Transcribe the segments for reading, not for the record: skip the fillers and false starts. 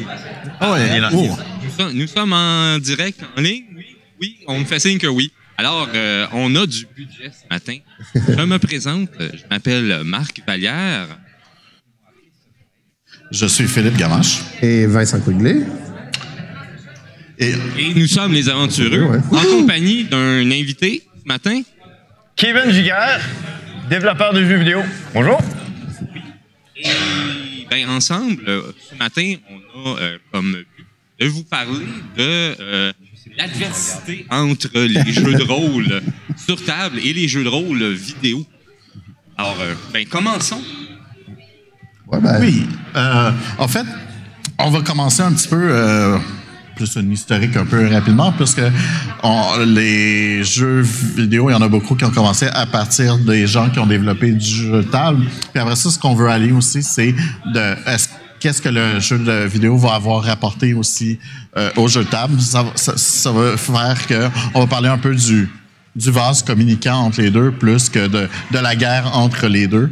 Ah ouais. Nous sommes en direct, en ligne. Oui, on me fait signe que oui. Alors, on a du budget ce matin. Je me présente, je m'appelle Marc Vallière. Je suis Philippe Gamache. Et Vincent Quigley. Et nous sommes les aventureux, en compagnie d'un invité ce matin. Kevin Giguère, développeur de jeux vidéo. Bonjour. Et ben, ensemble, ce matin, on a comme but de vous parler de l'adversité entre les jeux de rôle sur table et les jeux de rôle vidéo. Alors, ben, commençons. Ouais, ben, oui. En fait, on va commencer un petit peu plus un historique un peu rapidement, puisque les jeux vidéo, il y en a beaucoup qui ont commencé à partir des gens qui ont développé du jeu de table. Puis après ça, ce qu'on veut aller aussi, c'est qu'est-ce que le jeu de vidéo va avoir rapporté aussi au jeu de table. Ça va faire qu'on va parler un peu du vase communicant entre les deux, plus que de la guerre entre les deux.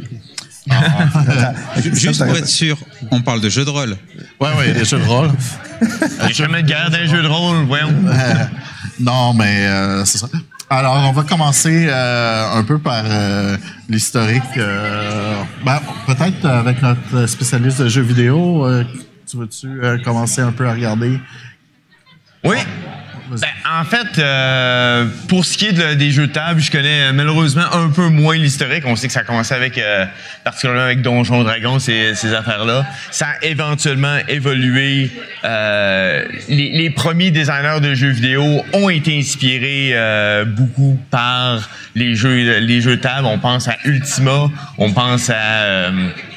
Juste pour être sûr, on parle de jeux de rôle. Oui, des jeux de rôle. Il n'y a jamais de guerre dans les jeux de rôle, voyons. Non, mais c'est ça. Alors, on va commencer un peu par l'historique. Peut-être avec notre spécialiste de jeux vidéo. Tu veux-tu commencer un peu à regarder? Oui. Ben, en fait, pour ce qui est des jeux de table, je connais malheureusement un peu moins l'historique. On sait que ça a commencé avec, particulièrement avec Donjons Dragons, ces affaires-là. Ça a éventuellement évolué. Les premiers designers de jeux vidéo ont été inspirés beaucoup par les jeux de table. On pense à Ultima, on pense à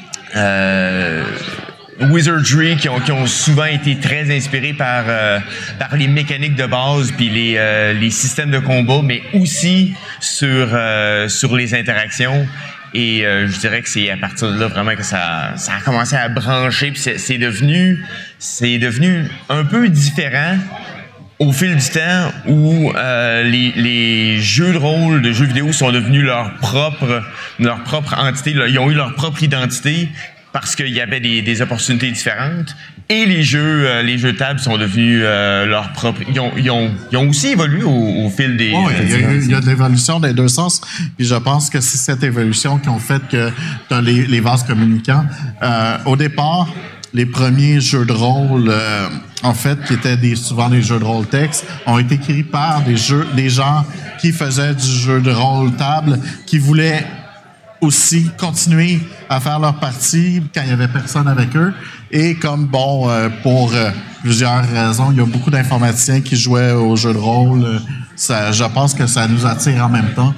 Wizardry, qui ont souvent été très inspirés par les mécaniques de base puis les systèmes de combat, mais aussi sur les interactions. Et je dirais que c'est à partir de là vraiment que ça a commencé à brancher, puis c'est devenu un peu différent au fil du temps où les jeux de rôle, de jeux vidéo sont devenus leur propre entité. Ils ont eu leur propre identité parce qu'il y avait des opportunités différentes. Et les jeux de table sont devenus leur propre. Ils ont aussi évolué au fil des. Oui, il y a de l'évolution des deux sens. Puis je pense que c'est cette évolution qui a fait que dans les vases communicants. Au départ, les premiers jeux de rôle, en fait, qui étaient souvent des jeux de rôle texte, ont été écrits par des gens qui faisaient du jeu de rôle table, qui voulaient aussi continuer à faire leur partie quand il y avait personne avec eux. Et comme, pour plusieurs raisons, il y a beaucoup d'informaticiens qui jouaient au jeu de rôle. Je pense que ça nous attire en même temps.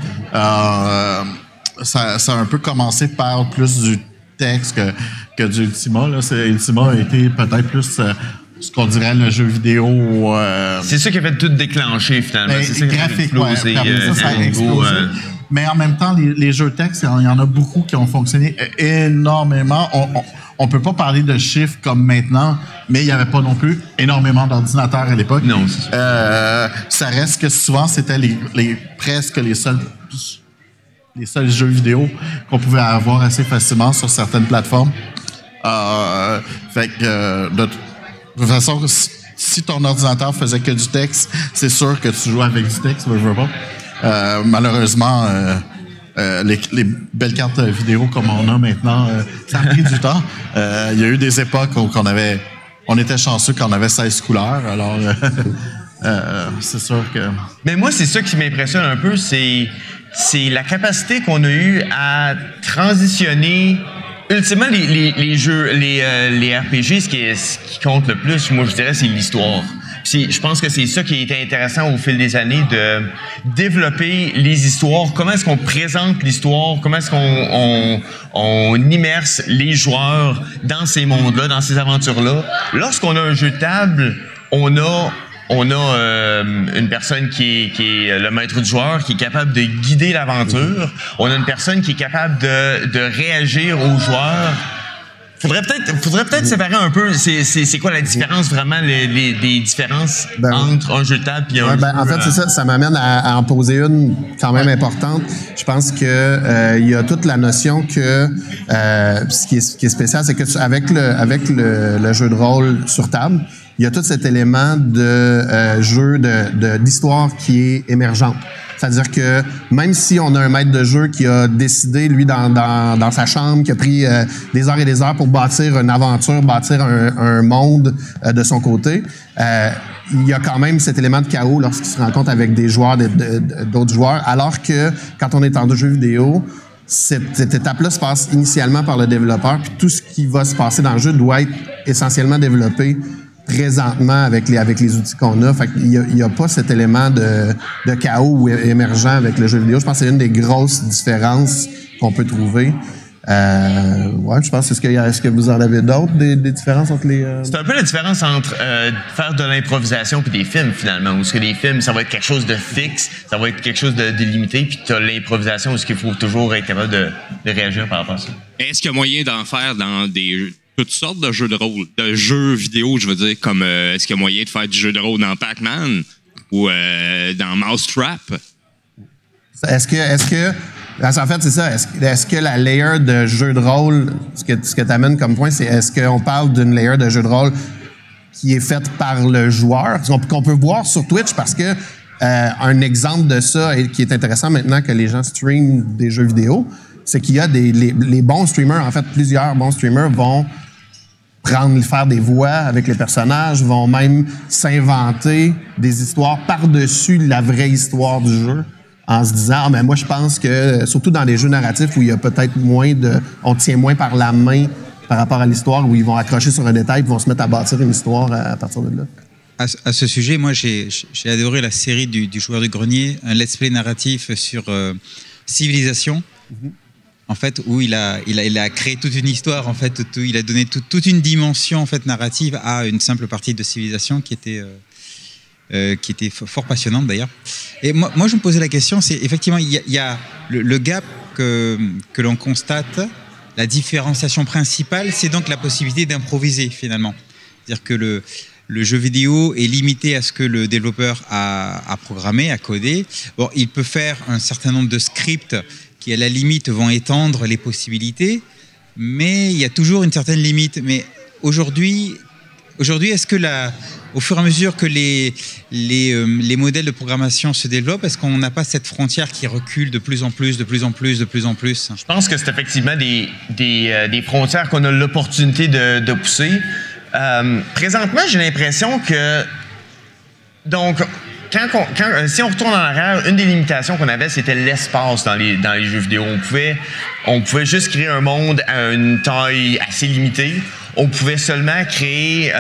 Ça a un peu commencé par plus du texte que du Ultima. Ultima a été peut-être plus ce qu'on dirait le jeu vidéo. C'est ça qui a fait tout déclencher, finalement. C'est ça graphique, ça a explosé. Mais en même temps, les jeux texte, il y en a beaucoup qui ont fonctionné énormément. On peut pas parler de chiffres comme maintenant, mais il n'y avait pas non plus énormément d'ordinateurs à l'époque. Non, c'est sûr. Ça reste que souvent, c'était presque les seuls jeux vidéo qu'on pouvait avoir assez facilement sur certaines plateformes. Fait que, de toute façon, si ton ordinateur faisait que du texte, c'est sûr que tu jouais avec du texte, je veux pas. Malheureusement, les belles cartes vidéo comme on a maintenant, ça a pris du temps. Il y a eu des époques où on était chanceux quand on avait 16 couleurs. Alors, c'est sûr que... Mais moi, c'est ça qui m'impressionne un peu, c'est la capacité qu'on a eue à transitionner. Ultimement, les jeux, les RPG, ce qui compte le plus, moi, je dirais, c'est l'histoire. Je pense que c'est ça qui a été intéressant au fil des années, de développer les histoires. Comment est-ce qu'on présente l'histoire? Comment est-ce qu'on immerse les joueurs dans ces mondes-là, dans ces aventures-là? Lorsqu'on a un jeu de table, on a une personne qui est le maître du joueur, qui est capable de guider l'aventure. On a une personne qui est capable de réagir aux joueurs. Faudrait peut-être séparer un peu, c'est quoi la différence vraiment, les différences entre un jeu de table et un jeu... En fait, c'est ça. Ça m'amène à en poser une quand même importante. Je pense que il y a toute la notion que ce qui est spécial, c'est que avec le jeu de rôle sur table, il y a tout cet élément de jeu d'histoire qui est émergente. C'est-à-dire que même si on a un maître de jeu qui a décidé, lui, dans sa chambre, qui a pris des heures et des heures pour bâtir une aventure, bâtir un monde de son côté, il y a quand même cet élément de chaos lorsqu'il se rencontre avec des joueurs, d'autres joueurs, alors que quand on est en jeu vidéo, cette étape-là se passe initialement par le développeur, puis tout ce qui va se passer dans le jeu doit être essentiellement développé présentement avec les outils qu'on a. Fait qu'il y a pas cet élément de chaos ou émergent avec le jeu vidéo. Je pense que c'est une des grosses différences qu'on peut trouver. Je pense. Est-ce que vous en avez d'autres, des différences entre les... C'est un peu la différence entre faire de l'improvisation puis des films, finalement. Où est-ce que les films, ça va être quelque chose de fixe, ça va être quelque chose de délimité, puis tu as l'improvisation où est-ce qu'il faut toujours être capable de réagir par rapport à ça. Est-ce qu'il y a moyen d'en faire dans toutes sortes de jeux de rôle, de jeux vidéo, je veux dire, comme est-ce qu'il y a moyen de faire du jeu de rôle dans Pac-Man ou dans Mousetrap? Est-ce que en fait, c'est ça. Est-ce que la layer de jeu de rôle, ce que tu amènes comme point, c'est est-ce qu'on parle d'une layer de jeu de rôle qui est faite par le joueur, qu'on peut voir sur Twitch, parce que un exemple de ça, et qui est intéressant maintenant que les gens streament des jeux vidéo, c'est qu'il y a les bons streamers, en fait, plusieurs bons streamers vont faire des voix avec les personnages, vont même s'inventer des histoires par-dessus la vraie histoire du jeu, en se disant, mais moi, je pense que, surtout dans les jeux narratifs où il y a peut-être on tient moins par la main par rapport à l'histoire, où ils vont accrocher sur un détail et vont se mettre à bâtir une histoire à partir de là. À ce sujet, moi, j'ai adoré la série du Joueur du Grenier, un let's play narratif sur Civilisation. Mm-hmm. En fait, où il a créé toute une histoire, en fait, il a donné toute une dimension en fait narrative à une simple partie de Civilisation qui était fort passionnante d'ailleurs. Et moi, je me posais la question, c'est effectivement il y a le gap que l'on constate, la différenciation principale, c'est donc la possibilité d'improviser finalement. C'est-à-dire que le jeu vidéo est limité à ce que le développeur a programmé, a codé. Bon, il peut faire un certain nombre de scripts qui, à la limite, vont étendre les possibilités, mais il y a toujours une certaine limite. Mais aujourd'hui, est-ce que au fur et à mesure que les modèles de programmation se développent, est-ce qu'on n'a pas cette frontière qui recule de plus en plus? Je pense que c'est effectivement des frontières qu'on a l'opportunité de pousser. Présentement, j'ai l'impression que... Donc, si on retourne en arrière, une des limitations qu'on avait, c'était l'espace dans les jeux vidéo. On pouvait juste créer un monde à une taille assez limitée. On pouvait seulement créer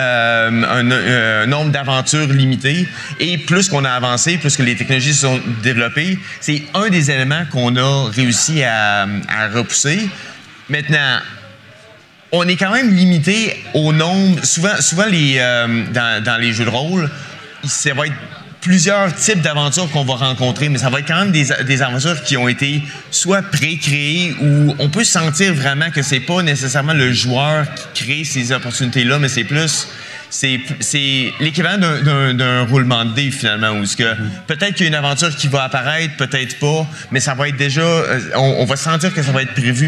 un nombre d'aventures limité. Et plus qu'on a avancé, plus que les technologies se sont développées, c'est un des éléments qu'on a réussi à repousser. Maintenant, on est quand même limité au nombre... Souvent dans les jeux de rôle, ça va être plusieurs types d'aventures qu'on va rencontrer, mais ça va être quand même des aventures qui ont été soit pré-créées ou on peut sentir vraiment que c'est pas nécessairement le joueur qui crée ces opportunités-là, mais c'est plus... C'est l'équivalent d'un roulement de dés, finalement, où peut-être qu'il y a une aventure qui va apparaître, peut-être pas, mais ça va être déjà... On va sentir que ça va être prévu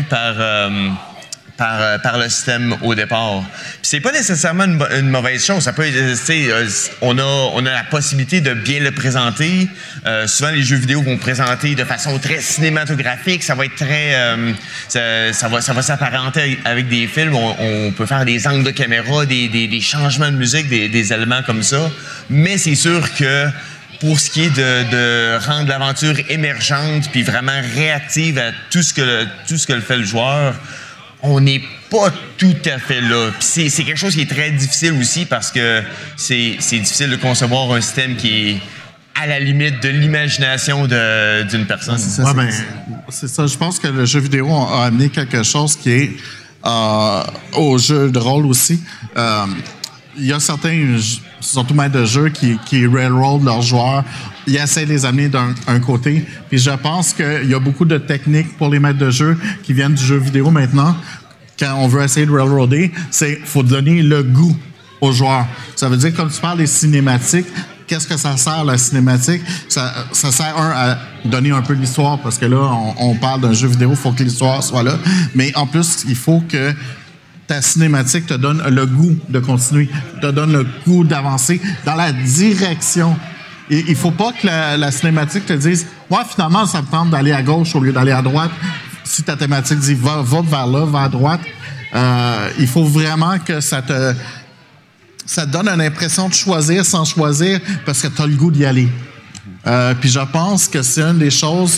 par le système au départ. Puis c'est pas nécessairement une mauvaise chose. Ça peut être, on a la possibilité de bien le présenter. Souvent, les jeux vidéo vont présenter de façon très cinématographique. Ça va être très... ça va s'apparenter avec des films. On peut faire des angles de caméra, des changements de musique, des éléments comme ça. Mais c'est sûr que pour ce qui est de rendre l'aventure émergente puis vraiment réactive à tout ce que fait le joueur, on n'est pas tout à fait là. Puis c'est quelque chose qui est très difficile aussi parce que c'est difficile de concevoir un système qui est à la limite de l'imagination d'une personne. C'est ça. Je pense que le jeu vidéo a amené quelque chose qui est au jeu de rôle aussi. Il y a certains, surtout maîtres de jeu, qui railroad leurs joueurs. Ils essaient de les amener d'un côté. Puis je pense qu'il y a beaucoup de techniques pour les maîtres de jeu qui viennent du jeu vidéo maintenant, quand on veut essayer de railroader, c'est faut donner le goût aux joueurs. Ça veut dire, comme tu parles des cinématiques, qu'est-ce que ça sert, la cinématique? Ça sert, à donner un peu l'histoire, parce que là, on parle d'un jeu vidéo, il faut que l'histoire soit là. Mais en plus, il faut que ta cinématique te donne le goût de continuer, te donne le goût d'avancer dans la direction. Et il faut pas que la cinématique te dise « Ouais, finalement, ça me tente d'aller à gauche au lieu d'aller à droite. » Si ta thématique dit « Va vers là, va à droite. » Il faut vraiment que ça te donne une impression de choisir sans choisir parce que tu as le goût d'y aller. Puis je pense que c'est une des choses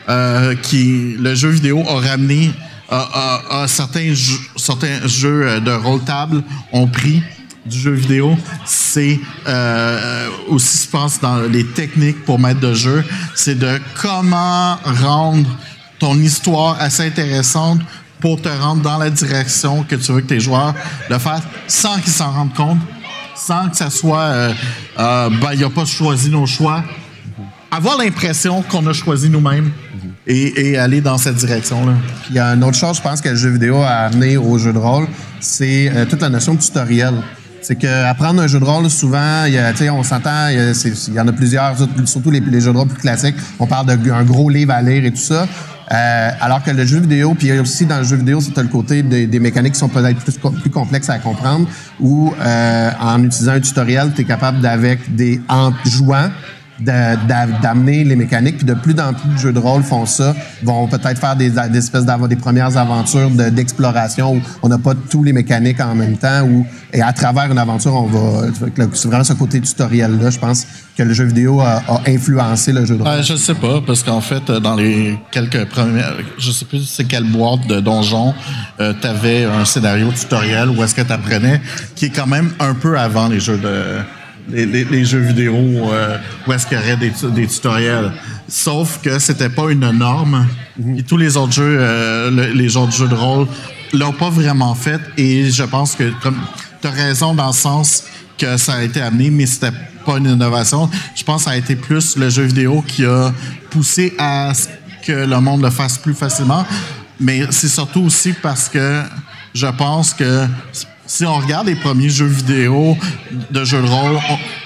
qui le jeu vidéo a ramené certains jeux de rôle-table ont pris du jeu vidéo. C'est aussi, je pense, dans les techniques pour mettre de jeu, c'est de comment rendre ton histoire assez intéressante pour te rendre dans la direction que tu veux que tes joueurs le fassent sans qu'ils s'en rendent compte, sans que ça soit il a pas choisi nos choix. Avoir l'impression qu'on a choisi nous-mêmes et aller dans cette direction-là. Il y a une autre chose, je pense, que le jeu vidéo a amené au jeu de rôle, c'est toute la notion de tutoriel. C'est qu'apprendre un jeu de rôle, souvent, on s'entend, il y en a plusieurs, surtout les jeux de rôle plus classiques, on parle d'un gros livre à lire et tout ça. Alors que le jeu vidéo, puis aussi dans le jeu vidéo, c'est le côté des mécaniques qui sont peut-être plus complexes à comprendre, où en utilisant un tutoriel, tu es capable en jouant, d'amener les mécaniques, puis de plus en plus de jeux de rôle font ça, vont peut-être faire des espèces des premières aventures d'exploration où on n'a pas tous les mécaniques en même temps, et à travers une aventure, c'est vraiment ce côté tutoriel-là, je pense, que le jeu vidéo a influencé le jeu de rôle. Je sais pas, parce qu'en fait, dans les quelques premières, je sais plus c'est quelle boîte de donjon, t'avais un scénario tutoriel où est-ce que t'apprenais, qui est quand même un peu avant les jeux les jeux vidéo où est-ce qu'il y aurait des tutoriels. Sauf que c'était pas une norme. Et tous les autres jeux, les autres jeux de rôle l'ont pas vraiment fait. Et je pense que tu as raison dans le sens que ça a été amené, mais c'était pas une innovation. Je pense que ça a été plus le jeu vidéo qui a poussé à ce que le monde le fasse plus facilement. Mais c'est surtout aussi parce que je pense que si on regarde les premiers jeux vidéo de jeux de rôle,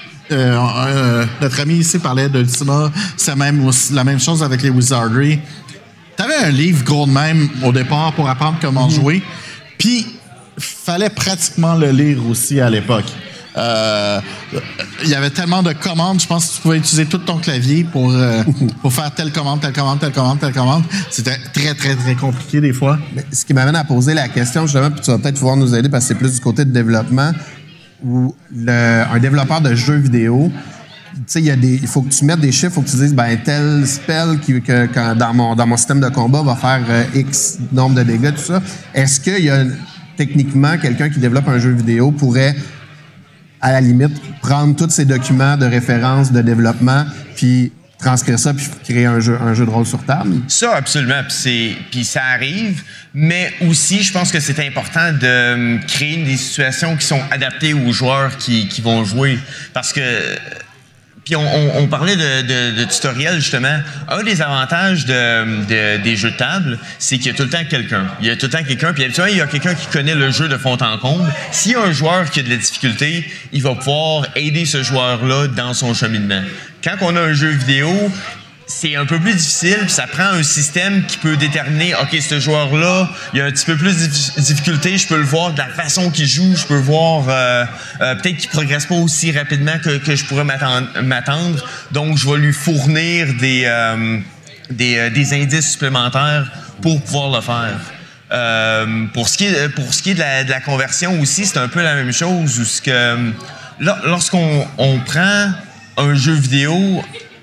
notre ami ici parlait d'Ultima, c'est la même chose avec les Wizardry. T'avais un livre gros de même au départ pour apprendre comment jouer, puis fallait pratiquement le lire aussi à l'époque. Il y avait tellement de commandes, je pense que tu pouvais utiliser tout ton clavier pour faire telle commande. C'était très, très, très compliqué des fois. Mais ce qui m'amène à poser la question, justement, puis tu vas peut-être pouvoir nous aider parce que c'est plus du côté de développement, où un développeur de jeux vidéo, tu sais, il faut que tu mettes des chiffres, il faut que tu dises, tel spell dans mon système de combat va faire X nombre de dégâts, tout ça. Est-ce qu'il y a techniquement quelqu'un qui développe un jeu vidéo pourrait, à la limite, prendre tous ces documents de référence, de développement, puis transcrire ça, puis créer un jeu de rôle sur table? Ça, absolument. Puis ça arrive, mais aussi, je pense que c'est important de créer des situations qui sont adaptées aux joueurs qui vont jouer. Parce que... Puis on parlait de tutoriel, justement. Un des avantages des jeux de table, c'est qu'il y a tout le temps quelqu'un. Il y a tout le temps quelqu'un, puis habituellement, il y a quelqu'un qui connaît le jeu de fond en comble. S'il y a un joueur qui a de la difficulté, il va pouvoir aider ce joueur-là dans son cheminement. Quand on a un jeu vidéo, c'est un peu plus difficile, puis ça prend un système qui peut déterminer, OK, ce joueur-là, il y a un petit peu plus de difficulté, je peux le voir de la façon qu'il joue, je peux voir peut-être qu'il progresse pas aussi rapidement que je pourrais m'attendre, donc je vais lui fournir des indices supplémentaires pour pouvoir le faire. Pour ce qui est de la conversion aussi, c'est un peu la même chose, où lorsqu'on prend un jeu vidéo,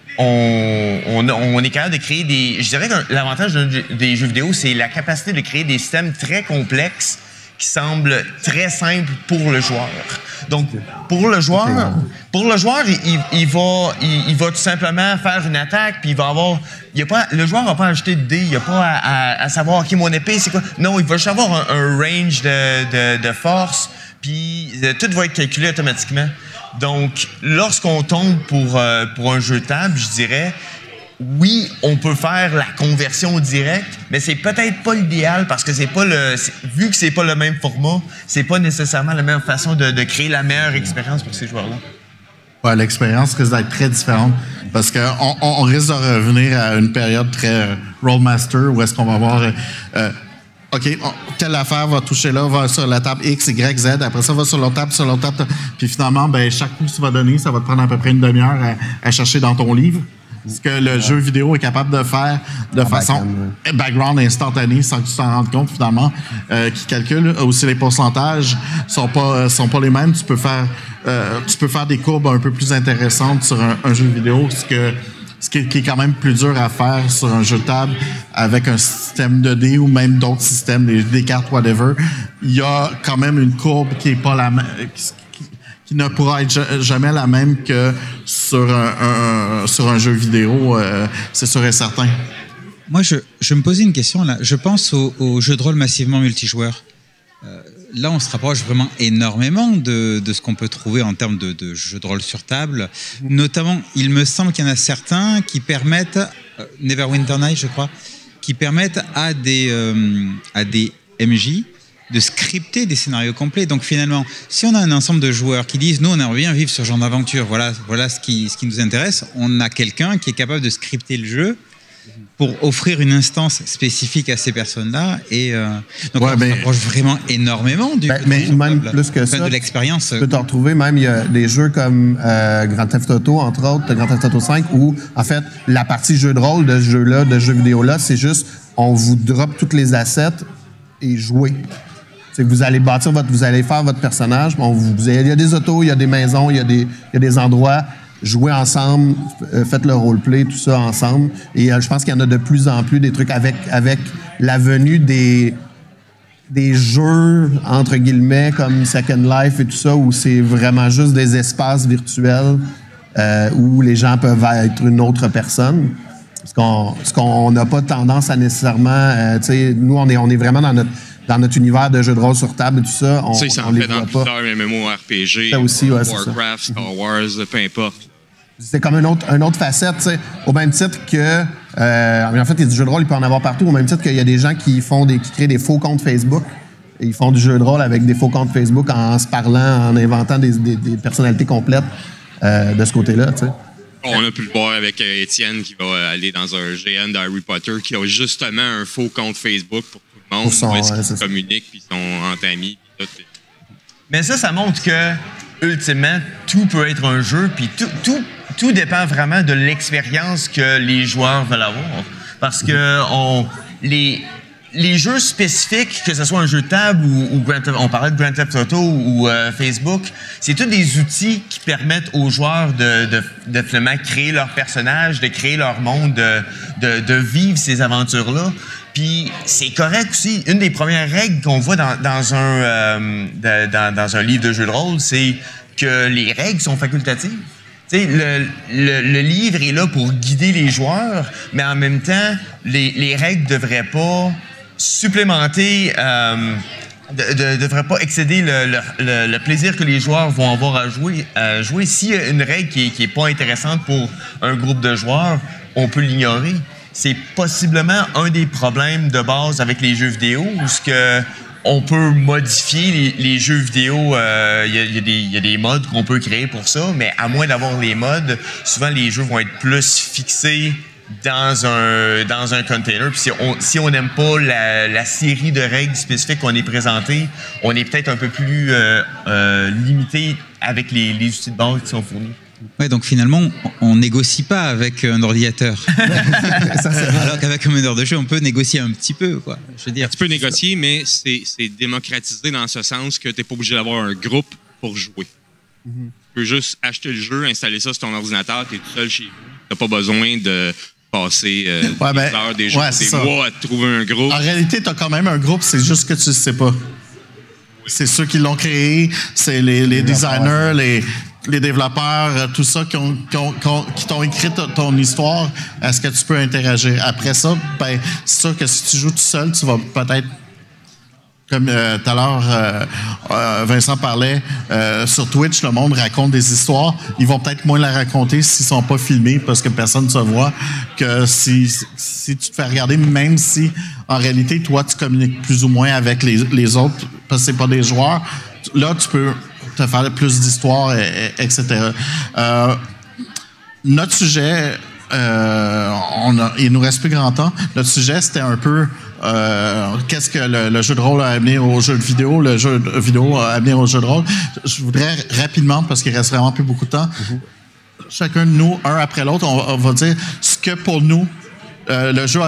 on est capable de créer des... Je dirais que l'avantage des jeux vidéo, c'est la capacité de créer des systèmes très complexes qui semblent très simples pour le joueur. Donc, pour le joueur, il va tout simplement faire une attaque, puis il va avoir... le joueur n'a pas à ajouter de dés, il n'a pas à savoir, OK, mon épée, c'est quoi? Non, il va juste avoir un range de force, puis tout va être calculé automatiquement. Donc, lorsqu'on tombe pour un jeu de table, je dirais, oui, on peut faire la conversion directe, mais c'est peut-être pas l'idéal parce que vu que c'est pas le même format, c'est pas nécessairement la même façon de créer la meilleure expérience pour ces joueurs-là. Ouais, l'expérience risque d'être très différente parce qu'on risque de revenir à une période très Rollmaster où est-ce qu'on va avoir OK, telle affaire va toucher là, va sur la table X, Y, Z, après ça va sur l'autre table, puis finalement, ben chaque coup que tu vas donner, ça va te prendre à peu près une demi-heure à chercher dans ton livre. Ce que le jeu vidéo est capable de faire de façon background instantanée sans que tu t'en rendes compte finalement, qui calcule aussi les pourcentages sont pas les mêmes. Tu peux faire des courbes un peu plus intéressantes sur un jeu vidéo, ce qui est quand même plus dur à faire sur un jeu de table avec un système de dés ou même d'autres systèmes, des cartes, whatever. Il y a quand même une courbe qui est pas la même, qui ne pourra être jamais la même que sur un jeu vidéo, c'est sûr et certain. Moi, je me posais une question là. Je pense aux jeux de rôle massivement multijoueurs. Là, on se rapproche vraiment énormément de ce qu'on peut trouver en termes de jeux de rôle sur table. Notamment, il me semble qu'il y en a certains qui permettent, Neverwinter Nights, je crois, qui permettent à des MJ de scripter des scénarios complets. Donc finalement, si on a un ensemble de joueurs qui disent « Nous, on aimerait bien vivre ce genre d'aventure, voilà ce qui nous intéresse », on a quelqu'un qui est capable de scripter le jeu pour offrir une instance spécifique à ces personnes-là. Et donc on se rapproche vraiment énormément du mais même plus que ça, de l'expérience. Tu peux te retrouver, même il y a des jeux comme Grand Theft Auto, entre autres, Grand Theft Auto 5, où en fait, la partie jeu de rôle de ce jeu-là, de ce jeu vidéo-là, c'est juste, on vous drop toutes les assets et jouez. C'est que vous allez vous allez faire votre personnage. Il y a des autos, il y a des maisons, il y a des endroits. Jouez ensemble, faites le roleplay, tout ça ensemble. Et je pense qu'il y en a de plus en plus des trucs avec la venue des jeux, entre guillemets, comme Second Life et tout ça, où c'est vraiment juste des espaces virtuels où les gens peuvent être une autre personne. Ce qu'on n'a pas tendance à nécessairement... nous, on est vraiment dans notre univers de jeux de rôle sur table et tout ça, on ça, il s'en fait dans plusieurs MMORPG, ça aussi, Warcraft, Star Wars, peu importe. C'est comme une autre facette, tu sais. Au même titre que... en fait, il y a du jeu de rôle, il peut en avoir partout. Au même titre qu'il y a des gens qui créent des faux comptes Facebook. Et ils font du jeu de rôle avec des faux comptes Facebook en se parlant, en inventant des personnalités complètes de ce côté-là, tu sais. On a pu le voir avec Étienne qui va aller dans un GN d'Harry Potter qui a justement un faux compte Facebook pour tout le monde, où est-ce qu'ils communiquent, puis ils sont entre amis. Puis tout. Mais ça montre que, ultimement, tout peut être un jeu, puis tout dépend vraiment de l'expérience que les joueurs veulent avoir. Parce que les jeux spécifiques, que ce soit un jeu de table ou on parlait de Grand Theft Auto ou Facebook, c'est tous des outils qui permettent aux joueurs de finalement créer leur personnage, de créer leur monde, de vivre ces aventures-là. Puis c'est correct aussi. Une des premières règles qu'on voit dans un livre de jeu de rôle, c'est que les règles sont facultatives. Tu sais, le livre est là pour guider les joueurs, mais en même temps, les règles ne devraient pas supplémenter, ne devraient pas excéder le plaisir que les joueurs vont avoir à jouer. S'il y a une règle qui est pas intéressante pour un groupe de joueurs, on peut l'ignorer. C'est possiblement un des problèmes de base avec les jeux vidéo, où on peut modifier les jeux vidéo. Il y a des modes qu'on peut créer pour ça, mais à moins d'avoir les modes, souvent les jeux vont être plus fixés dans un container. Puis si on n'aime pas la série de règles spécifiques qu'on est présentées, on est peut-être un peu plus limité avec les outils de base qui sont fournis. Ouais, donc finalement, on négocie pas avec un ordinateur. Alors qu'avec un meneur de jeu, on peut négocier un petit peu, quoi. Je veux dire, tu peux négocier, mais c'est démocratisé dans ce sens que tu n'es pas obligé d'avoir un groupe pour jouer. Tu peux juste acheter le jeu, installer ça sur ton ordinateur, tu es tout seul chez vous. Tu n'as pas besoin de passer des heures, des mois à te trouver un groupe. En réalité, tu as quand même un groupe, c'est juste que tu ne sais pas. C'est ceux qui l'ont créé, c'est les designers, les développeurs, tout ça qui t'ont écrit ton histoire. Est-ce que tu peux interagir? Après ça, c'est sûr que si tu joues tout seul, tu vas peut-être Comme tout à l'heure, Vincent parlait, sur Twitch, le monde raconte des histoires. Ils vont peut-être moins la raconter s'ils sont pas filmés parce que personne ne se voit que si tu te fais regarder, même si en réalité, toi, tu communiques plus ou moins avec les autres parce que c'est pas des joueurs. Là, tu peux te faire plus d'histoires, etc. Notre sujet, il nous reste plus grand temps. Notre sujet, c'était un peu qu'est-ce que le jeu de rôle a amené au jeu de vidéo, le jeu de vidéo a amené au jeu de rôle. Je voudrais rapidement, parce qu'il reste vraiment plus beaucoup de temps, chacun de nous, un après l'autre, on va dire ce que pour nous, le jeu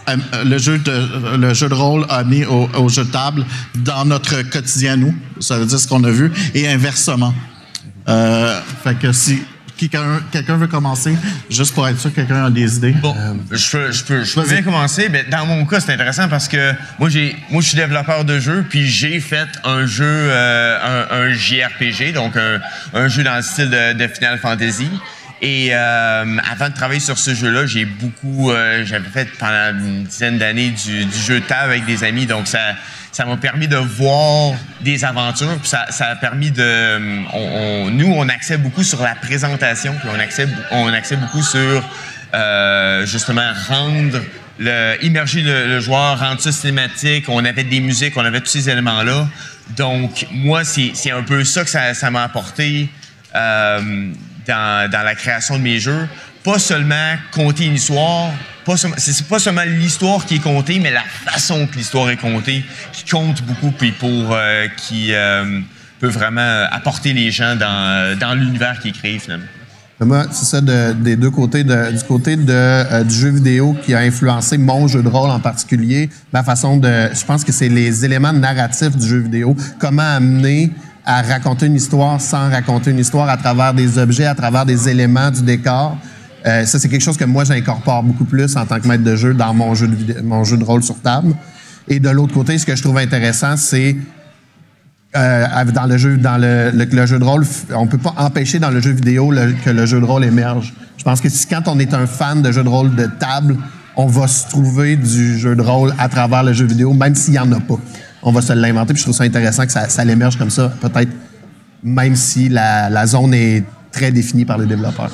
de rôle a amené au jeu de table dans notre quotidien, nous. Ça veut dire ce qu'on a vu, et inversement. Fait que si quelqu'un veut commencer, juste pour être sûr que quelqu'un a des idées. Bon, je peux bien commencer. Mais dans mon cas, c'est intéressant parce que moi, je suis développeur de jeux, puis j'ai fait un jeu, un JRPG, donc un jeu dans le style de Final Fantasy. Et avant de travailler sur ce jeu-là, j'avais fait pendant une dizaine d'années du jeu de table avec des amis, donc ça m'a permis de voir des aventures, puis ça a permis de... Nous, on axait beaucoup sur la présentation, puis on axait beaucoup sur, justement, immerger le joueur, rendre ça cinématique. On avait des musiques, on avait tous ces éléments-là. Donc, moi, c'est un peu ça que ça m'a apporté dans la création de mes jeux. Pas seulement compter une histoire, c'est pas seulement l'histoire qui est contée, mais la façon que l'histoire est contée qui compte beaucoup, puis qui peut vraiment apporter les gens dans l'univers qui est créé, finalement. Moi, c'est ça des deux côtés. Du côté du jeu vidéo qui a influencé mon jeu de rôle en particulier, ma façon de... Je pense que c'est les éléments narratifs du jeu vidéo. Comment amener à raconter une histoire sans raconter une histoire à travers des objets, à travers des éléments du décor. Ça, c'est quelque chose que moi, j'incorpore beaucoup plus en tant que maître de jeu dans mon jeu de rôle sur table. Et de l'autre côté, ce que je trouve intéressant, c'est dans le jeu de rôle, on peut pas empêcher dans le jeu vidéo que le jeu de rôle émerge. Je pense que quand on est un fan de jeu de rôle de table, on va se trouver du jeu de rôle à travers le jeu vidéo, même s'il y en a pas. On va se l'inventer, puis je trouve ça intéressant que ça l'émerge comme ça, peut-être même si la zone est très définie par les développeurs.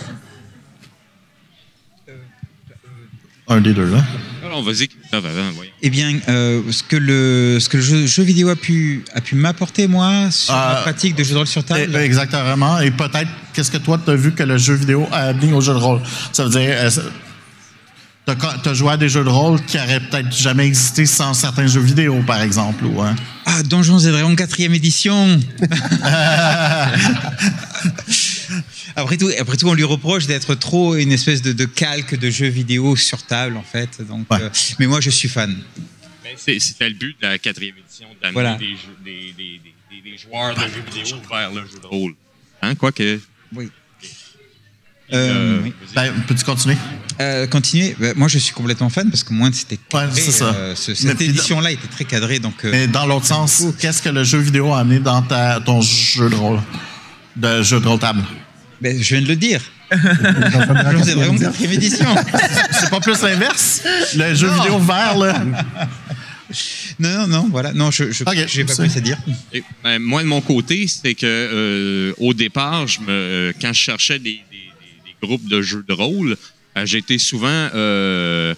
Un des deux, là. Alors, vas-y, Christophe, avant, voyons. Eh bien, ce que le jeu vidéo a pu m'apporter, moi, sur la pratique de jeu de rôle sur table. Exactement. Et peut-être, qu'est-ce que toi, tu as vu que le jeu vidéo a amené au jeu de rôle? Ça veut dire, tu as joué à des jeux de rôle qui n'auraient peut-être jamais existé sans certains jeux vidéo, par exemple. Ou, hein? Ah, Donjons et Dragons 4e édition. Après tout, on lui reproche d'être trop une espèce de calque de jeux vidéo sur table, en fait. Donc, ouais. Mais moi, je suis fan. C'était le but de la 4e édition, d'amener voilà. des joueurs de jeux vidéo vers le jeu de rôle. Hein, quoique... Oui. Oui. Peux-tu continuer? Continuer. Moi, je suis complètement fan parce que moi, c'était cadré. Ouais, c'est ça. Cette édition-là était très cadrée. Donc, mais dans l'autre sens, qu'est-ce que le jeu vidéo a amené dans ton jeu de rôle? De jeu de rôle table? Ben, je viens de le dire. Donjons et Dragons 4e édition. C'est pas plus l'inverse? Le jeu vidéo vert, là? Non, voilà. Non, j'ai pas plus à dire. Et, moi, de mon côté, c'est que au départ, quand je cherchais des groupes de jeux de rôle, j'étais souvent... je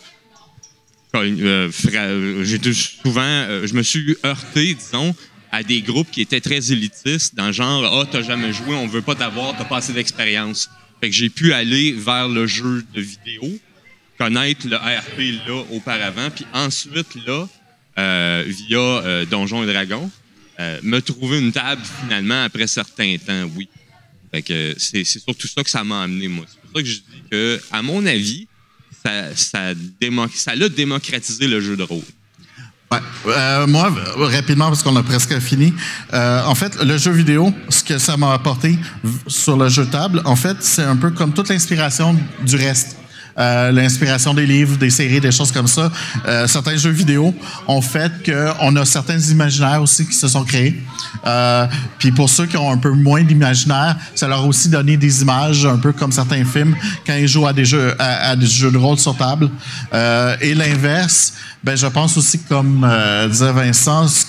me suis heurté, disons, à des groupes qui étaient très élitistes, dans le genre « Ah, t'as jamais joué, on veut pas t'avoir, t'as pas assez d'expérience. » Fait que j'ai pu aller vers le jeu de vidéo, connaître le RP là auparavant, puis ensuite là, via Donjons et Dragons, me trouver une table finalement après certains temps, oui. Fait que c'est surtout ça que ça m'a amené, moi. C'est pour ça que je dis que, à mon avis, ça a démocratisé le jeu de rôle. Ouais. Moi, rapidement, parce qu'on a presque fini. En fait, le jeu vidéo, ce que ça m'a apporté sur le jeu de table, en fait, c'est un peu comme toute l'inspiration du reste. L'inspiration des livres, des séries, des choses comme ça. Certains jeux vidéo ont fait qu'on a certains imaginaires aussi qui se sont créés. Puis pour ceux qui ont un peu moins d'imaginaire, ça leur a aussi donné des images, un peu comme certains films, quand ils jouent à des jeux de rôle sur table. Et l'inverse, ben je pense aussi, comme disait Vincent,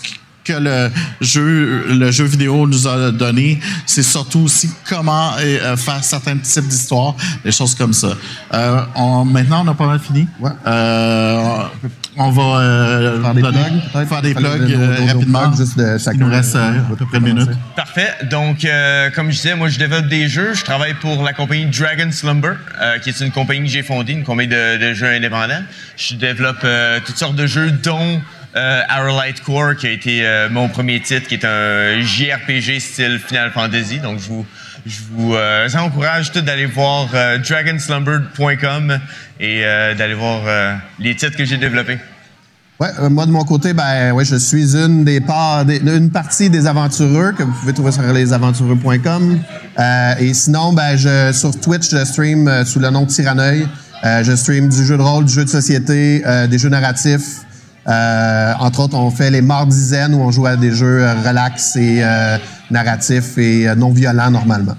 que le jeu vidéo nous a donné, c'est surtout aussi comment faire certains types d'histoires, des choses comme ça. Maintenant, on a pas mal fini. Ouais. On va faire des plugs rapidement. Il nous reste à peu près une minute. Parfait. Donc, comme je disais, moi, je développe des jeux. Je travaille pour la compagnie Dragon Slumber, qui est une compagnie que j'ai fondée, une compagnie de jeux indépendants. Je développe toutes sortes de jeux, dont Our Light Core, qui a été mon premier titre, qui est un JRPG style Final Fantasy. Donc, je vous encourage tous d'aller voir dragonslumber.com et d'aller voir les titres que j'ai développés. Ouais, moi de mon côté, je suis une partie des aventureux que vous pouvez trouver sur lesaventureux.com. Et sinon, sur Twitch, je stream sous le nom de Tyranneuil. Je stream du jeu de rôle, du jeu de société, des jeux narratifs. Entre autres, on fait les Mardizaines où on joue à des jeux relax et narratifs et non violents normalement.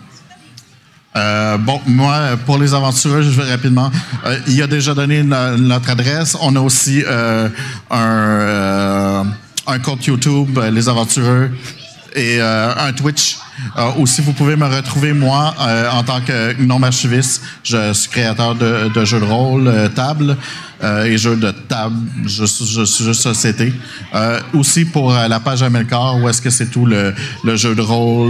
Moi, pour les aventureux, je vais rapidement. Il a déjà donné notre adresse. On a aussi un compte YouTube, Les Aventureux, et un Twitch. Aussi, vous pouvez me retrouver, moi, en tant que gnome-archiviste. Je suis créateur de jeux de rôle, table, et jeux de table, jeux de société. Aussi pour la page Amelcar, où est-ce que c'est tout le jeu de rôle,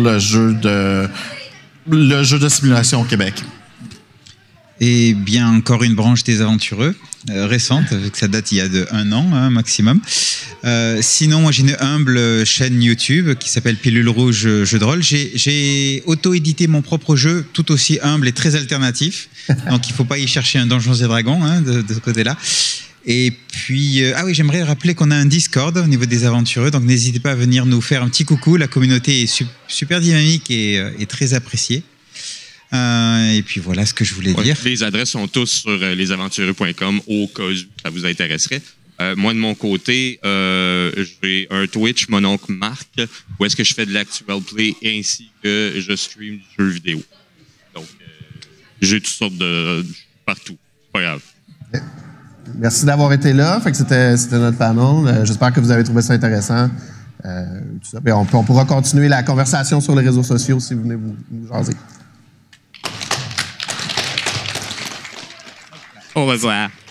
le jeu de simulation au Québec. Et bien, encore une branche des aventureux, récente, vu que ça date il y a un an maximum. Sinon, moi, j'ai une humble chaîne YouTube qui s'appelle Pilule Rouge Jeux de rôle. J'ai auto-édité mon propre jeu, tout aussi humble et très alternatif. Donc, il ne faut pas y chercher un Donjons et Dragons de ce côté-là. Et puis, j'aimerais rappeler qu'on a un Discord au niveau des aventureux, donc n'hésitez pas à venir nous faire un petit coucou. La communauté est super dynamique et très appréciée. Et puis voilà ce que je voulais dire. Les adresses sont tous sur lesaventureux.com au cas où ça vous intéresserait. Moi, de mon côté, j'ai un Twitch, mon oncle Marc, où est-ce que je fais de l'actual play ainsi que je stream du jeu vidéo. Donc, j'ai toutes sortes de... partout. Pas grave. Merci d'avoir été là. C'était notre panel. J'espère que vous avez trouvé ça intéressant. Tout ça. On pourra continuer la conversation sur les réseaux sociaux si vous venez vous jaser. Au revoir.